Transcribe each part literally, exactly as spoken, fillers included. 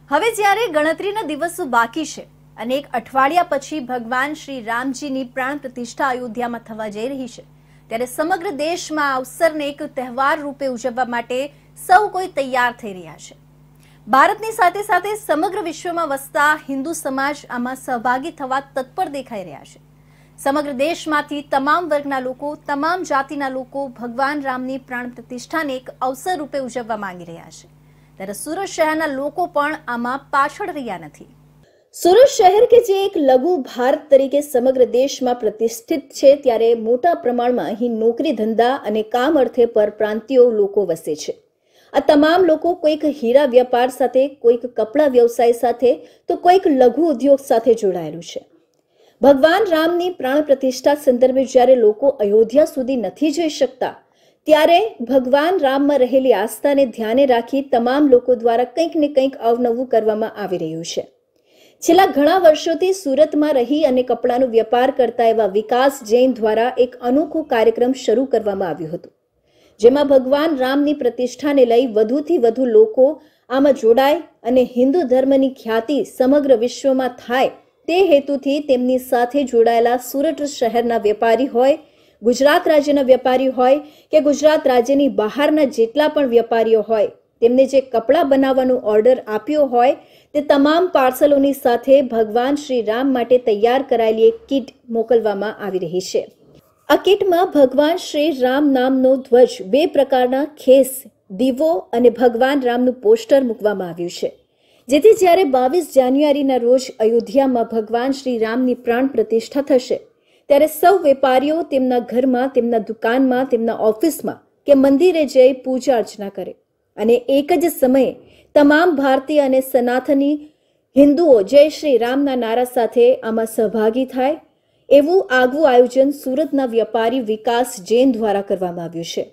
હવે જ્યારે ગણતરીના દિવસો બાકી છે અને એક અઠવાડિયા પછી ભગવાન શ્રી રામજીની પ્રાણ પ્રતિષ્ઠા અયોધ્યામાં થવા જઈ રહી છે, ત્યારે સમગ્ર દેશમાં આ અવસરને એક તહેવાર રૂપે ઉજવવા માટે સૌ કોઈ તૈયાર થઈ રહ્યા છે। ભારતની સાથે સાથે સમગ્ર વિશ્વમાં વસતા હિન્દુ સમાજ આમાં સહભાગી થવા તત્પર દેખાઈ રહ્યા છે। સમગ્ર દેશમાંથી તમામ વર્ગના લોકો, તમામ જાતિના લોકો ભગવાન રામની પ્રાણ પ્રતિષ્ઠાને એક અવસર રૂપે ઉજવવા માંગી રહ્યા છે, ત્યારે સુરત શહેરના લોકો પણ આમાં પાછળ રહ્યા નથી। સુરત શહેર કે જે એક લઘુ ભારત તરીકે સમગ્ર દેશમાં પ્રતિષ્ઠિત છે, ત્યારે મોટા પ્રમાણમાં અહીં નોકરી ધંધા અને કામ અર્થે પરપ્રાંતિયો લોકો વસે છે। આ તમામ લોકો કોઈક હીરા વ્યાપાર સાથે, કોઈક કપડા વ્યવસાય સાથે, તો કોઈક લઘુ ઉદ્યોગ સાથે જોડાયેલું છે। ભગવાન રામની પ્રાણ પ્રતિષ્ઠા સંદર્ભે જ્યારે લોકો અયોધ્યા સુધી નથી જઈ શકતા, ત્યારે ભગવાન રામમાં રહેલી આસ્થાને ધ્યાને રાખી તમામ લોકો દ્વારા કંઈક ને કંઈક અવનવું કરવામાં આવી રહ્યું છે। છેલ્લા ઘણા વર્ષોથી સુરતમાં રહી અને કપડાનો વેપાર કરતા એવા વિકાસ જૈન દ્વારા એક અનોખો કાર્યક્રમ શરૂ કરવામાં આવ્યો હતો, જેમાં ભગવાન રામની પ્રતિષ્ઠાને લઈ વધુથી વધુ લોકો આમાં જોડાય અને હિન્દુ ધર્મની ખ્યાતિ સમગ્ર વિશ્વમાં થાય તે હેતુથી તેમની સાથે જોડાયેલા સુરત શહેરના વેપારી હોય, ગુજરાત રાજ્યના વેપારી હોય કે ગુજરાત રાજ્યની બહારના જેટલા પણ વેપારીઓ હોય, તેમને જે કપડાં બનાવવાનો ઓર્ડર આપ્યો હોય તે તમામ પાર્સલોની સાથે ભગવાન શ્રી રામ માટે તૈયાર કરાયેલી એક કીટ મોકલવામાં આવી રહી છે। આ કીટમાં ભગવાન શ્રી રામ નામનો ધ્વજ, બે પ્રકારના ખેસ, દીવો અને ભગવાન રામનું પોસ્ટર મૂકવામાં આવ્યું છે, જેથી જ્યારે બાવીસ જાન્યુઆરીના રોજ અયોધ્યામાં ભગવાન શ્રી રામની પ્રાણ પ્રતિષ્ઠા થશે, ત્યારે સૌ વેપારીઓ તેમના ઘરમાં, તેમના દુકાનમાં, તેમના ઓફિસમાં કે મંદિરે જઈ પૂજા અર્ચના કરે અને એક જ સમયે તમામ ભારતીય અને સનાતની હિન્દુઓ જય શ્રી રામના નારા સાથે આમાં સહભાગી થાય, એવું આગવું આયોજન સુરતના વેપારી વિકાસ જૈન દ્વારા કરવામાં આવ્યું છે।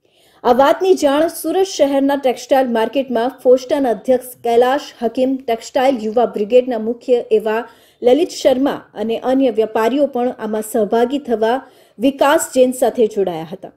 આ વાતની જાણ સુરત શહેરના ટેક્સટાઇલ માર્કેટમાં ફોસ્ટાના અધ્યક્ષ કૈલાશ હકીમ, ટેક્સટાઇલ યુવા બ્રિગેડના મુખ્ય એવા લલિત શર્મા અને અન્ય વેપારીઓ પણ આમાં સહભાગી થવા વિકાસ જૈન સાથે જોડાયા હતા।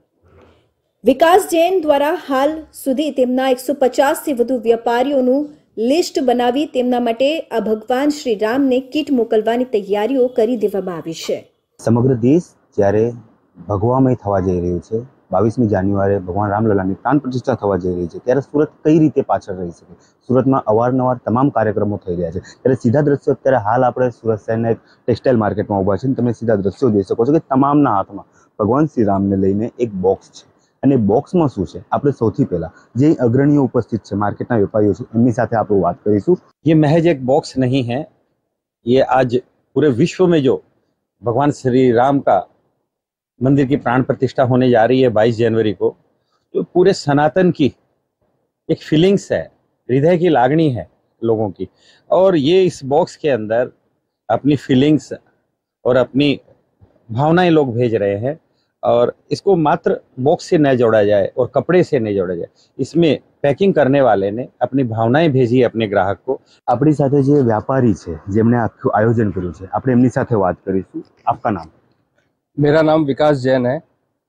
વિકાસ જૈન દ્વારા હાલ સુધી તેમના એકસો પચાસથી વધુ વેપારીઓનું લિસ્ટ બનાવી તેમના માટે આ ભગવાન શ્રી રામને કીટ મોકલવાની તૈયારીઓ કરી દેવામાં આવી છે। સમગ્ર દેશ જ્યારે ભગવામય થવા જઈ રહ્યું છે, બાવીસમી જાન્યુઆરીએ ભગવાન રામલલાની પ્રાણ પ્રતિષ્ઠા થવા જઈ રહી છે, ત્યારે સુરત કઈ રીતે પાછળ રહી શકે? સુરતમાં અવારનવાર તમામ કાર્યક્રમો થઈ રહ્યા છે, ત્યારે સીધા દ્રશ્યો અત્યારે હાલ આપણે સુરત શહેરના એક ટેક્સટાઇલ માર્કેટમાં ઊભા છે, તમે સીધા દ્રશ્યો જોઈ શકો છો કે તમામના હાથમાં ભગવાન શ્રી રામને લઈને એક બોક્સ છે, અને બોક્સમાં શું છે આપણે સૌથી પહેલા જે અગ્રણીઓ ઉપસ્થિત છે, માર્કેટના વેપારીઓ છે, એમની સાથે આપણે વાત કરીશું। ये महज एक बॉक्स नहीं है, ये आज पूरे विश्व में जो भगवान श्री राम का मंदिर की प्राण प्रतिष्ठा होने जा रही है बाईस जनवरी को, तो पूरे सनातन की एक फीलिंग्स है, हृदय की लागनी है लोगों की, और ये इस बॉक्स के अंदर अपनी फीलिंग्स और अपनी भावनाएं लोग भेज रहे हैं, और इसको मात्र बॉक्स से न जोड़ा जाए और कपड़े से नहीं जोड़ा जाए, इसमें पैकिंग करने वाले ने अपनी भावनाएं भेजी अपने ग्राहक को। આપણી સાથે જે વ્યાપારી છે જેમણે આખું આયોજન કર્યું છે, આપણે એમની સાથે વાત કરીશું। આપકા નામ? मेरा नाम विकास जैन है,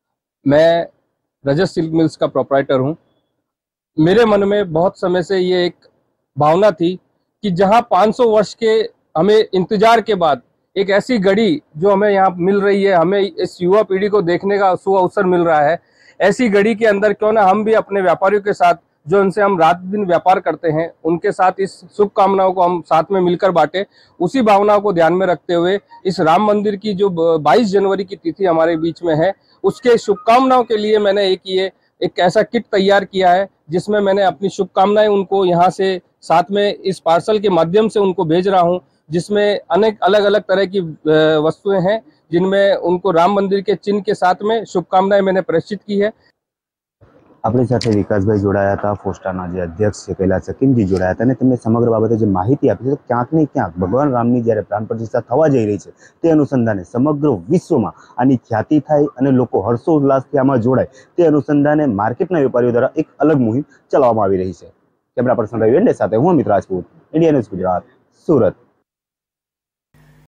मैं रजत सिल्क मिल्स का प्रोप्राइटर हूँ। मेरे मन में बहुत समय से ये एक भावना थी कि जहाँ पाँच सौ वर्ष के हमें इंतजार के बाद एक ऐसी घड़ी जो हमें यहाँ मिल रही है, हमें इस युवा पीढ़ी को देखने का सु अवसर मिल रहा है, ऐसी घड़ी के अंदर क्यों ना हम भी अपने व्यापारियों के साथ, जो उनसे हम रात दिन व्यापार करते हैं, उनके साथ इस शुभकामनाओं को हम साथ में मिलकर बांटे। उसी भावनाओं को ध्यान में रखते हुए इस राम मंदिर की जो बाईस जनवरी की तिथि हमारे बीच में है, उसके शुभकामनाओं के लिए मैंने एक ये एक ऐसा किट तैयार किया है, जिसमें मैंने अपनी शुभकामनाएं उनको यहाँ से साथ में इस पार्सल के माध्यम से उनको भेज रहा हूँ, जिसमें अनेक अलग अलग तरह की वस्तुएं हैं, जिनमें उनको राम मंदिर के चिन्ह के साथ में शुभकामनाएं मैंने प्रेषित की है। આપણી સાથે વિકાસભાઈ જોડાયા હતા, ફોસ્ટાના જે અધ્યક્ષ છે કૈલાશ હકીમજી જોડાયા હતા, અને તેમને સમગ્ર બાબતે જે માહિતી આપી છે, ક્યાંક ને ક્યાંક ભગવાન રામની જ્યારે પ્રાણ પ્રતિષ્ઠા થવા જઈ રહી છે, તે અનુસંધાને સમગ્ર વિશ્વમાં આની ખ્યાતિ થાય અને લોકો હર્ષોલ્લાસથી આમાં જોડાય, તે અનુસંધાને માર્કેટના વેપારીઓ દ્વારા એક અલગ મુહિમ ચલાવવામાં આવી રહી છે। કેમેરા પર્સન રવિ વેંડે સાથે હું અમિત રાજપૂત, ઇન્ડિયા ન્યૂઝ ગુજરાત, સુરત।